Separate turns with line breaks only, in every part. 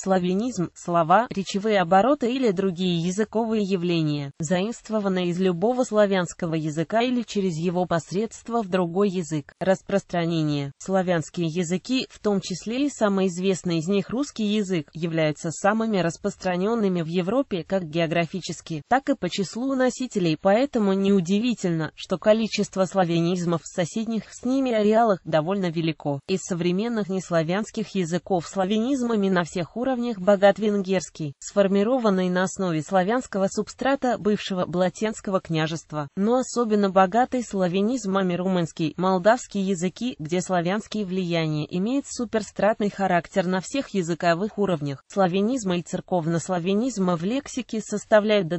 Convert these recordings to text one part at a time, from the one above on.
Славянизм – слова, речевые обороты или другие языковые явления, заимствованные из любого славянского языка или через его посредство в другой язык. Распространение. Славянские языки, в том числе и самый известный из них русский язык, являются самыми распространенными в Европе как географически, так и по числу носителей, поэтому неудивительно, что количество славянизмов в соседних с ними ареалах довольно велико. Из современных неславянских языков славянизмами на всех уровнях богат венгерский, сформированный на основе славянского субстрата бывшего Блатенского княжества, но особенно богатый славянизмами румынский, молдавский языки, где славянские влияния имеют суперстратный характер на всех языковых уровнях. Славянизма и церковнославянизма в лексике составляют до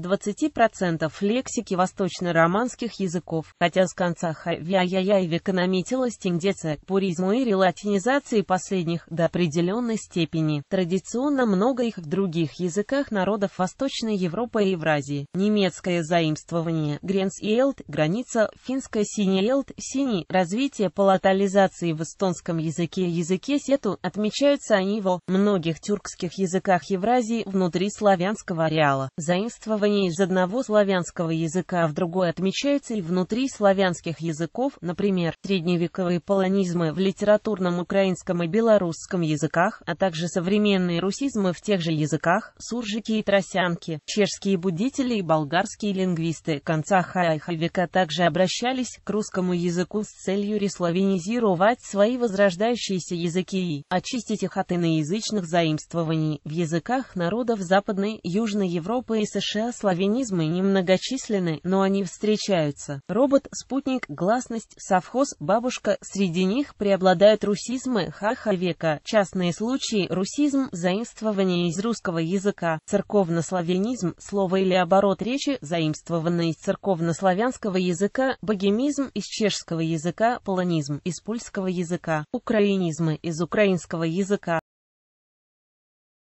20% лексики восточно-романских языков, хотя с конца и века наметилась тенденция к пуризму и релатинизации последних до определенной степени. Традиционно много их в других языках народов Восточной Европы и Евразии. Немецкое заимствование Гренс-Елт, граница, финское Сини-Елт, синий, развитие палатализации в эстонском языке сету, отмечаются они во многих тюркских языках Евразии внутри славянского ареала. Заимствование из одного славянского языка в другой отмечается и внутри славянских языков, например, средневековые полонизмы в литературном украинском и белорусском языках, а также современные русизмы в тех же языках, суржики и тросянки. Чешские будители и болгарские лингвисты конца века также обращались к русскому языку с целью реславянизировать свои возрождающиеся языки и очистить их от иноязычных заимствований. В языках народов Западной, Южной Европы и США славянизмы немногочисленны, но они встречаются. Робот, спутник, гласность, совхоз, бабушка. Среди них преобладают русизмы века. Частные случаи: русизм, заимствование из русского языка, церковнославянизм, слово или оборот речи, заимствованное из церковнославянского языка, богемизм из чешского языка, полонизм из польского языка, украинизмы из украинского языка.